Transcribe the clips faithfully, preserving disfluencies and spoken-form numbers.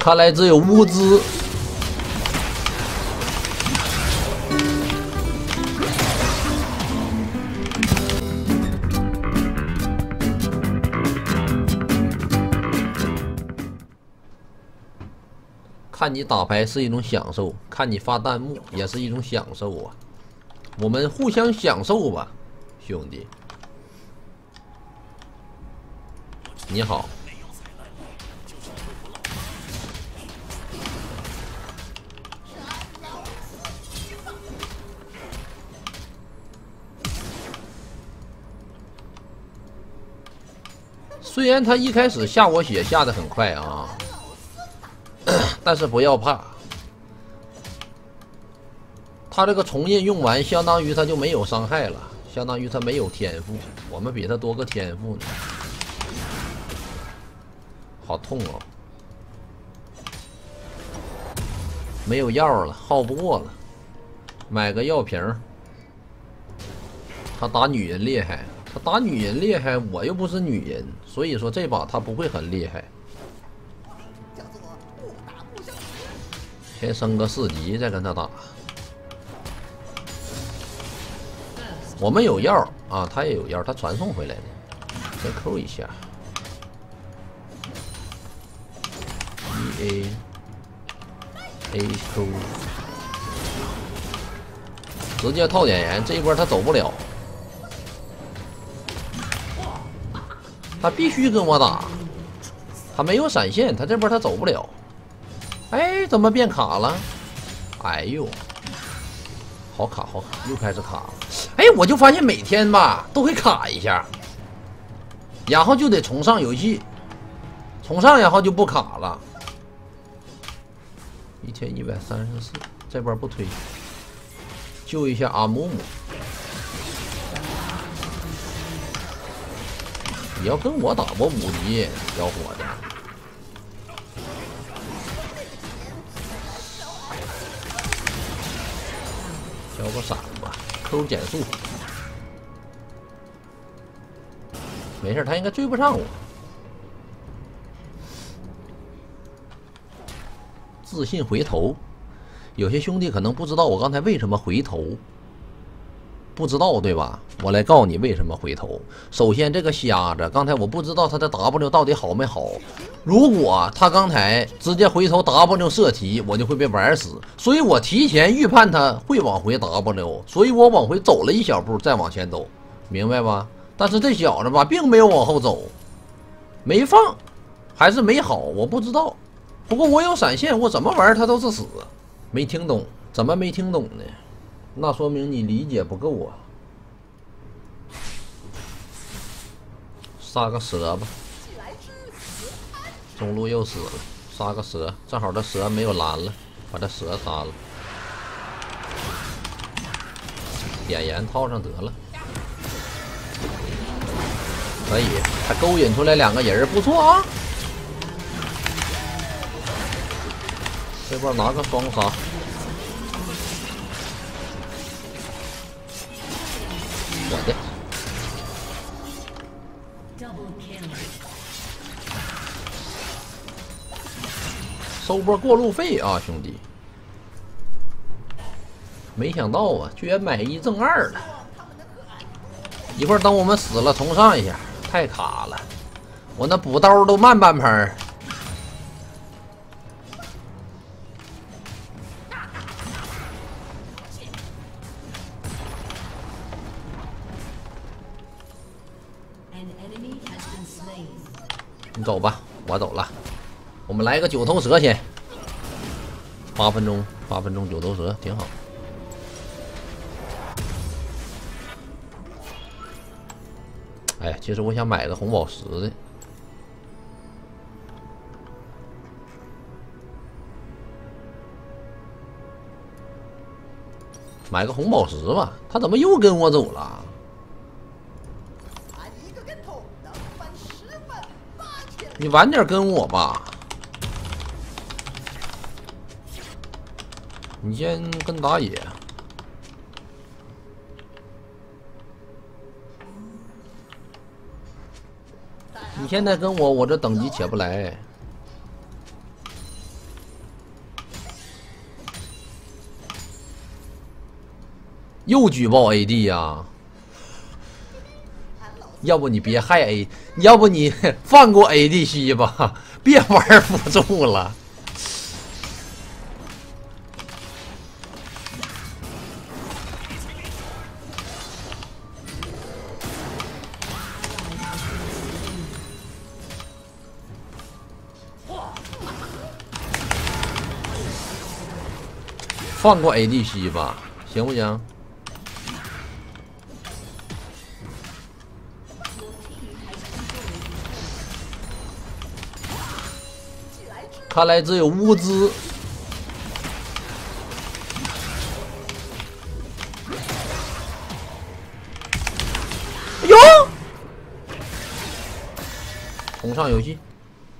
看来只有物资。看你打牌是一种享受，看你发弹幕也是一种享受啊！我们互相享受吧，兄弟。你好。 虽然他一开始下我血下的很快啊，但是不要怕，他这个重印用完，相当于他就没有伤害了，相当于他没有天赋，我们比他多个天赋呢，好痛哦！没有药了，耗不过了，买个药瓶。他打女人厉害。 他打女人厉害，我又不是女人，所以说这把他不会很厉害。先升个四级，再跟他打。我们有药啊，他也有药，他传送回来的，先扣一下。E A A 扣，直接套点燃，这一波他走不了。 他必须跟我打，他没有闪现，他这波他走不了。哎，怎么变卡了？哎呦，好卡好卡，又开始卡了。哎，我就发现每天吧都会卡一下，然后就得重上游戏，重上然后就不卡了。一千一百三十四，这波不推，救一下阿姆姆。 你要跟我打，我五级，小伙子。交个闪吧，扣减速。没事，他应该追不上我。自信回头，有些兄弟可能不知道我刚才为什么回头。 不知道对吧？我来告诉你为什么回头。首先，这个瞎子，刚才我不知道他的 W 到底好没好。如果他刚才直接回头 W 射题，我就会被玩死。所以我提前预判他会往回 W， 所以我往回走了一小步，再往前走，明白吧？但是这小子吧，并没有往后走，没放，还是没好，我不知道。不过我有闪现，我怎么玩他都是死。没听懂，怎么没听懂呢？ 那说明你理解不够啊！杀个蛇吧，中路又死了，杀个蛇，正好这蛇没有蓝了，把这蛇杀了，点燃套上得了，可以，还勾引出来两个人，不错啊！这波拿个双杀。 我的，收波过路费啊，兄弟！没想到啊，居然买一挣二了。一会儿等我们死了重上一下，太卡了，我那补刀都慢半拍。 你走吧，我走了。我们来个九头蛇先，八分钟，八分钟九头蛇挺好。哎，其实我想买个红宝石的，买个红宝石吧。他怎么又跟我走了？ 你晚点跟我吧，你先跟打野。你现在跟我，我这等级起不来。 又举报 A D 呀、啊？要不你别害 A， 要不你放过 A D C 吧，别玩辅助了。放过 A D C 吧，行不行？看来只有物资。哎呦！重上游戏。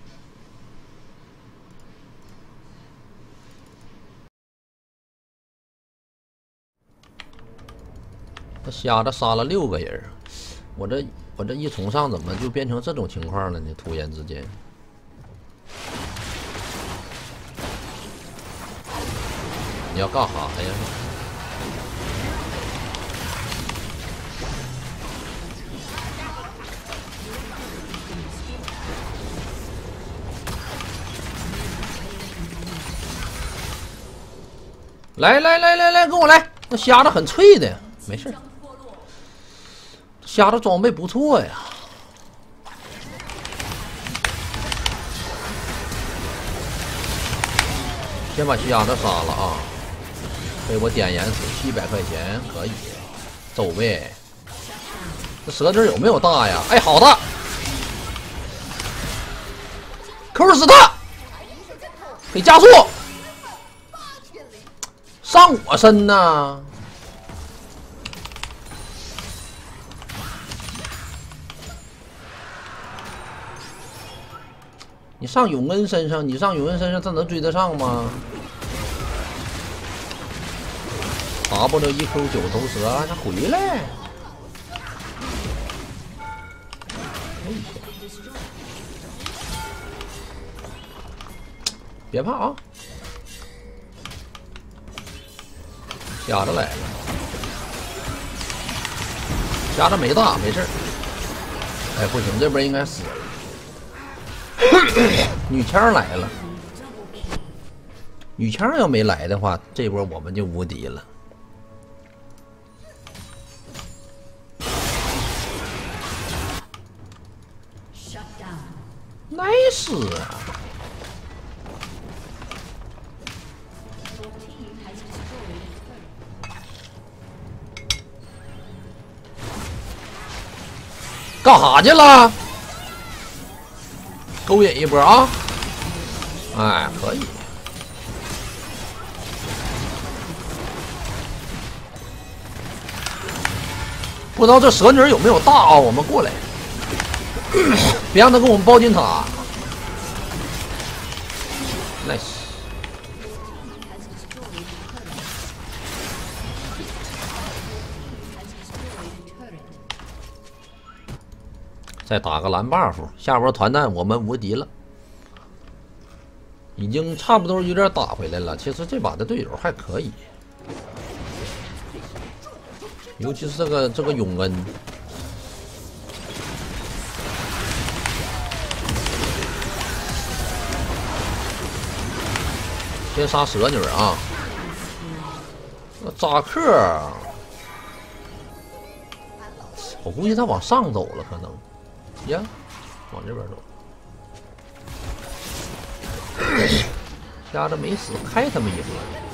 这瞎子杀了六个人，我这我这一重上怎么就变成这种情况了呢？突然之间，你要干啥呀？来来来来来，跟我来！那瞎子很脆的。没事，瞎子装备不错呀。先把瞎子杀了啊！被我点燃死七百块钱，可以走呗。这蛇汁有没有大呀？哎，好的 ，Q 死他，给加速，上我身呐！你上永恩身上，你上永恩身上，这能追得上吗 ？W 一 Q 九头蛇，让他回来！别怕啊，瞎子来了，瞎子没大，没事。哎，不行，这边应该死了。女枪来了，女枪要没来的话，这波我们就无敌了。nice 啊！干啥去了？勾引一波啊！哎，可以。不知道这蛇女有没有大啊？我们过来，别让他跟我们包金塔。nice。再打个蓝 buff， 下波团战我们无敌了，已经差不多有点打回来了。其实这把的队友还可以，尤其是这个这个永恩，先杀蛇女啊！那扎克，我估计他往上走了，可能。呀，往这边走，瞎子没死，开他们一波，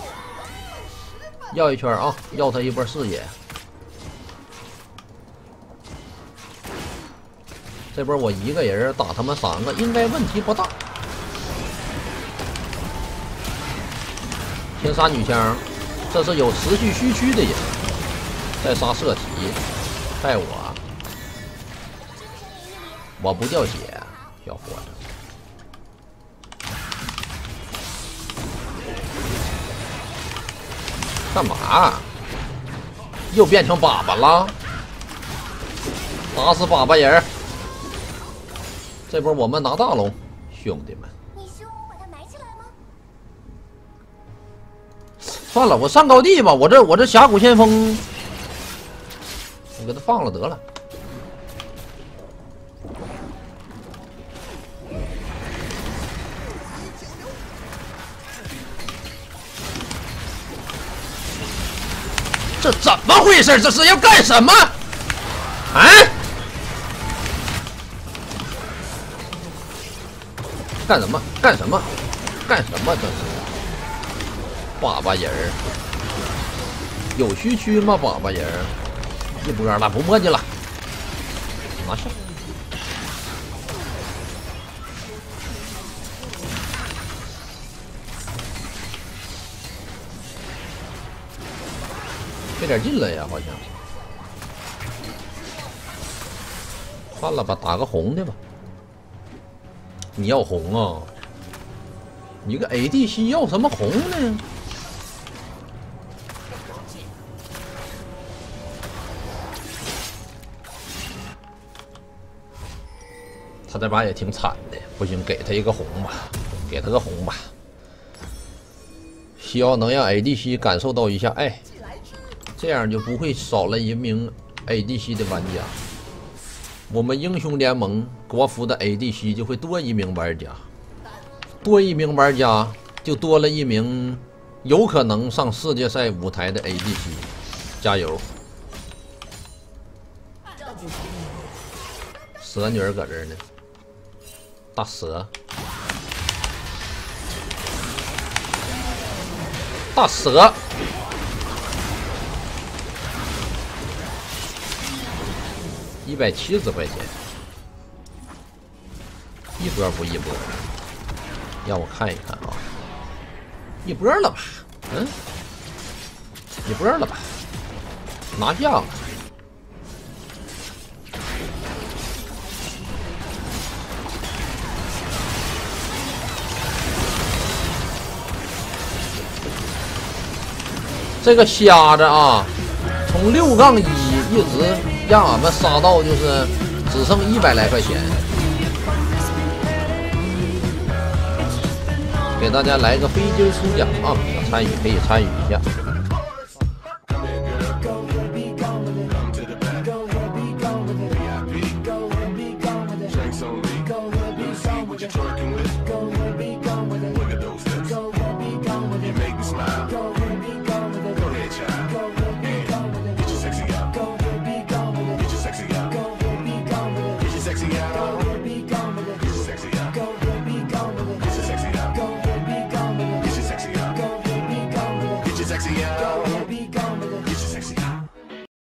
要一圈啊，要他一波视野。这波我一个人打他们三个，应该问题不大。先杀女枪，这是有持续虚区的人，再杀色体，带我。我不掉血，小伙子。干嘛？又变成粑粑了？打死粑粑人！这波我们拿大龙，兄弟们。你说我把它埋起来吗？算了，我上高地吧。我这我这峡谷先锋我给他放了得了。这怎么回事？这是要干什么？啊？干什么？干什么？干什么？这是粑粑人儿，有需区吗？粑粑人儿，一波了，不墨迹了，拿下。费点劲了呀，好像。算了吧，打个红的吧。你要红啊？你个 A D C 要什么红呢？他这把也挺惨的，不行，给他一个红吧，给他个红吧。希望能让 A D C 感受到一下爱，这样就不会少了一名 A D C 的玩家。我们英雄联盟国服的 A D C 就会多一名玩家，多一名玩家就多了一名有可能上世界赛舞台的 A D C， 加油！蛇女儿搁这儿呢，大蛇，大蛇。一百七十块钱，一波不一波？让我看一看啊，一波了吧？嗯，一波了吧？拿下了。这个瞎子啊，从六杠一一直让俺们杀到就是只剩一百来块钱，给大家来个飞金抽奖啊！想参与可以参与一下。 Sexy out.